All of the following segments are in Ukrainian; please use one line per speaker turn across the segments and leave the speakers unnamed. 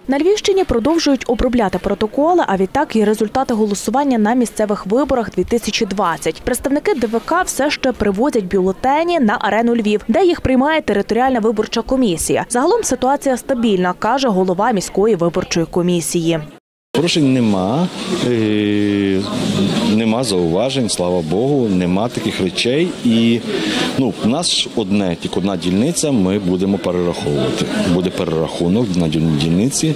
На Львівщині продовжують обробляти протоколи, а відтак і результати голосування на місцевих виборах 2020. Представники ДВК все ще привозять бюлетені на арену Львів, де їх приймає територіальна виборча комісія. Загалом ситуація стабільна, каже голова міської виборчої комісії.
Порушень нема зауважень, слава Богу, нема таких речей. І у нас тільки одна дільниця, ми будемо перераховувати. Буде перерахунок на дільниці.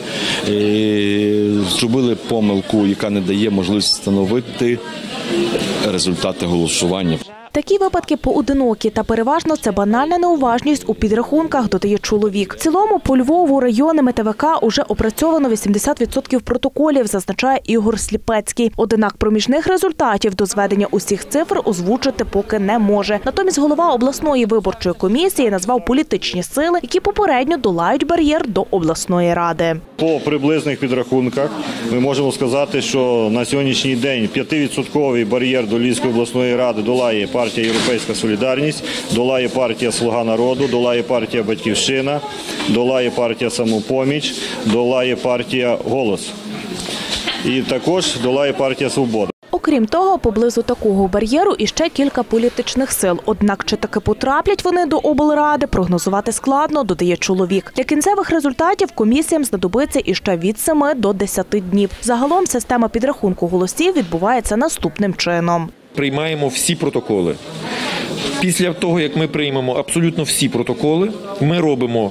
Зробили помилку, яка не дає можливість встановити результати голосування.
Такі випадки поодинокі та переважно це банальна неуважність у підрахунках, додає чоловік. В цілому по Львову районами ТВК уже опрацьовано 80% протоколів, зазначає Ігор Сліпецький. Однак проміжних результатів до зведення усіх цифр озвучити поки не може. Натомість голова обласної виборчої комісії назвав політичні сили, які попередньо долають бар'єр до обласної ради.
По приблизних підрахунках ми можемо сказати, що на сьогоднішній день 5% бар'єр до Львівської обласної ради долає партія «Європейська солідарність», долає партія «Слуга народу», долає партія «Батьківщина», долає партія «Самопоміч», долає партія «Голос» і також долає партія «Свобода».
Окрім того, поблизу такого бар'єру іще кілька політичних сил. Однак, чи таки потраплять вони до облради, прогнозувати складно, додає чоловік. Для кінцевих результатів комісіям знадобиться іще від 7 до 10 днів. Загалом система підрахунку голосів відбувається наступним чином.
Приймаємо всі протоколи. Після того, як ми приймемо абсолютно всі протоколи, ми робимо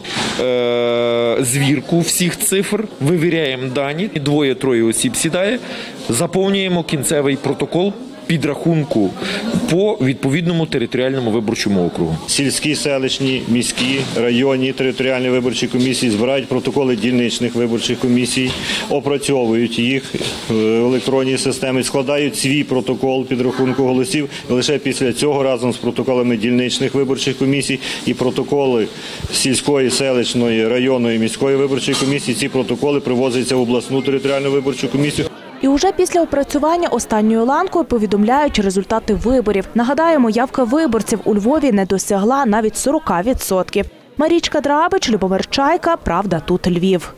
звірку всіх цифр, вивіряємо дані, 2-3 осіб сідає, заповнюємо кінцевий протокол підрахунку по відповідному територіальному виборчому округу.
Сільські, селищні, міські, районні територіальні виборчі комісії збирають протоколи дільничних виборчих комісій, опрацьовують їх в електронній системі, складають свій протокол підрахунку голосів. І лише після цього разом з протоколами дільничних виборчих комісій і протоколи сільської, селищної, районної, міської виборчої комісії, ці протоколи привозяться в обласну територіальну виборчу комісію.
І уже після опрацювання останньою ланкою повідомляють результати виборів. Нагадаємо, явка виборців у Львові не досягла навіть 40%. Марічка Драбич, Любомир Чайка, «Правда тут Львів».